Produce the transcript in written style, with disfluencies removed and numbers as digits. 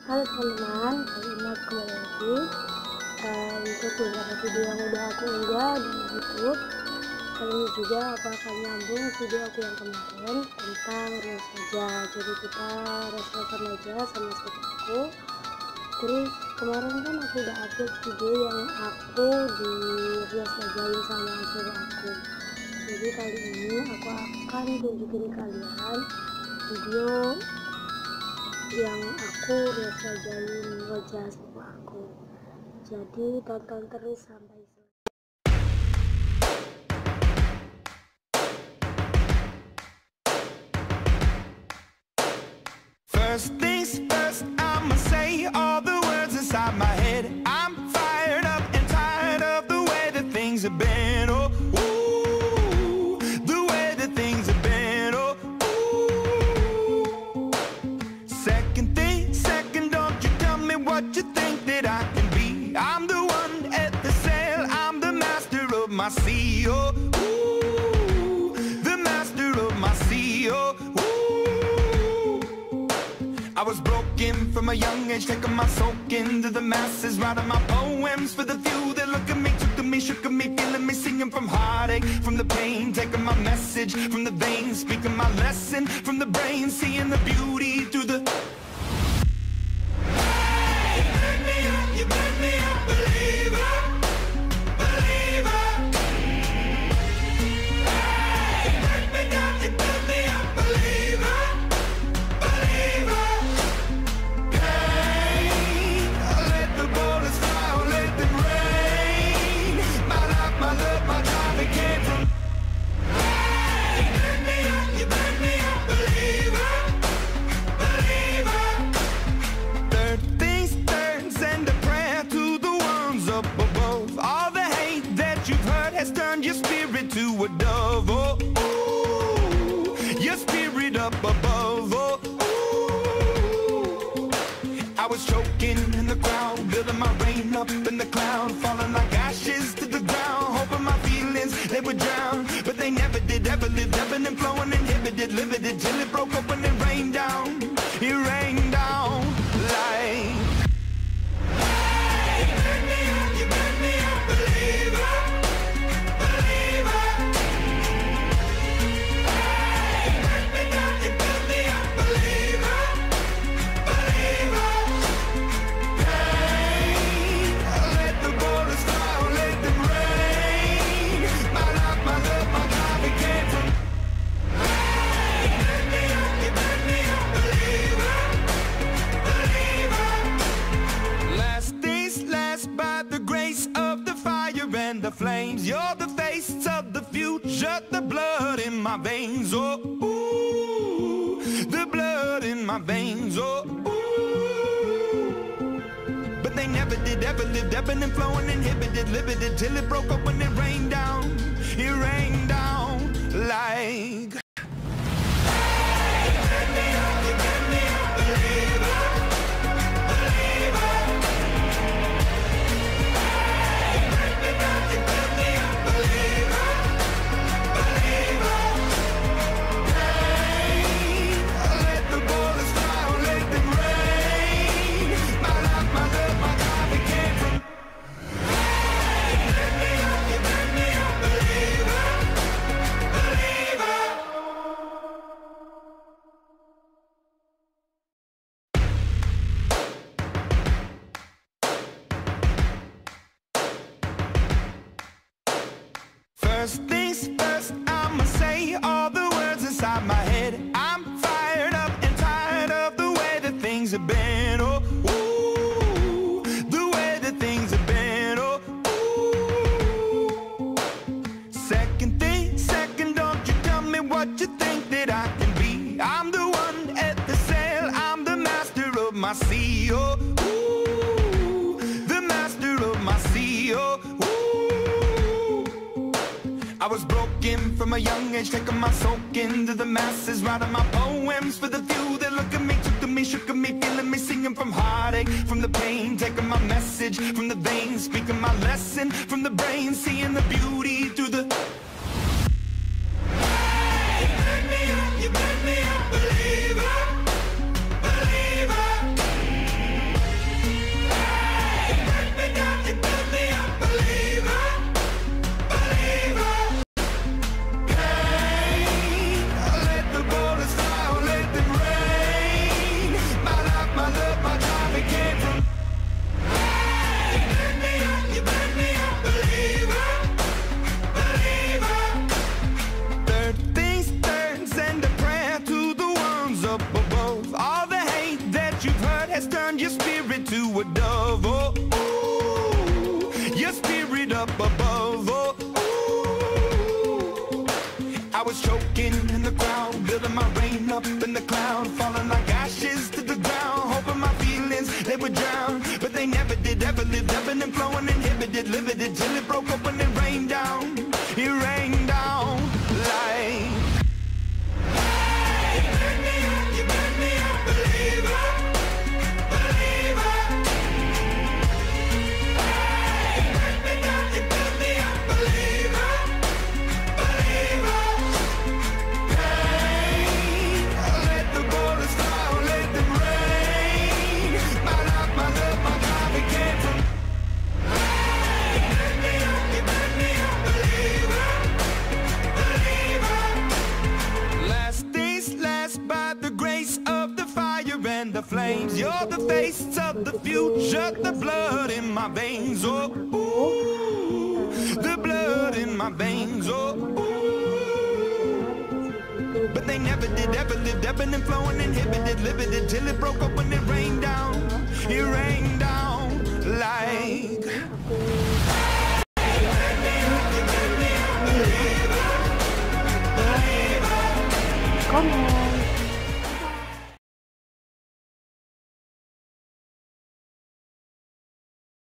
Halo teman-teman, kali ini aku kembali lagi untuk beberapa video yang udah aku unggah di YouTube. Kali ini juga aku akan nyambung video aku yang kemarin tentang reels aja. Jadi kita reels aja sama sepupu aku. Terus kemarin kan aku udah upload video yang aku di reels ajain sama sepupu aku. Jadi kali ini aku akan tunjukin kalian video yang aku resajain wajah sepupu aku. Jadi tonton terus sampai selesai. First things first, I'ma say all the words inside my head. I'm fired up and tired of the way that things have been. Oh, ooh, the way that things have been. Oh, ooh. Second thing, second, don't you tell me what you think that I can be. I'm the one at the sail, I'm the master of my sea. Oh, ooh, the master of my sea. Oh, I was broken from a young age, taking my soak into the masses, writing my poems for the few that look at me, took to me, shook at me, feeling me, singing from heartache, from the pain, taking my message from the veins, speaking my lesson from the brain, seeing the beauty through the... Hey, you burn me up, you burn me up, believer, believer. Hey, you burn me down, you burn me up, believer, believer. Turn your spirit to a dove, oh, ooh, your spirit up above, oh, ooh. I was choking in the crowd, building my rain up in the cloud, falling like ashes to the ground, hoping my feelings, they would drown, but they never did, ever lived, ebbing and flowing, inhibited, limited, till it broke open and rained down, it rained down like... Hey, you burn me up, you burn me up, believer. The flames, you're the face of the future, the blood in my veins, oh, ooh, the blood in my veins, oh, ooh. But they never did, ever lived, ebbing and flowing, inhibited, limited, till it broke up when it rained down like... Hey, you burn me up, you burn me up, believer, believer. First things first, I'ma say all the words inside my head. I'm fired up and tired of the way that things have been. Oh, ooh, the way that things have been. Oh, ooh. Second thing, second, don't you tell me what you think that I can be. I'm the one at the sail, I'm the master of my sea. Oh, ooh, the master of my sea. Oh, ooh. I was broken from a young age, taking my soak into the masses, writing my poems for the few that look at me, took to me, shook at me, feeling me, singing from heartache, from the pain, taking my message from the veins, speaking my lesson from the brain, seeing the beauty through the... Hey, you burn me up, believer, believer. has turned your spirit to a dove. Oh, ooh, your spirit up above. Oh, ooh. I was choking in the crowd, building my rain up in the cloud, falling like ashes to the ground, hoping my feelings they would drown, but they never did. Ever lived, ebbing and flowing, inhibited, limited, till it broke up when it rained down. It rained down like. Hey, you burn me up, believer, believer. Hey, you burn me up, believer, believer. Hey, let the borders fall, let them rain. My love, my love, my God, we can't. Hey, you burn me up, believer, believer. Last days last by the grace of the fire and the flames. You're the face of the future, the blood in my veins. Oh, ooh, the blood in my veins. Oh, ooh. But they never did, ever lived, ebbing and flowing, inhibited, limited, till it broke up when it rained down.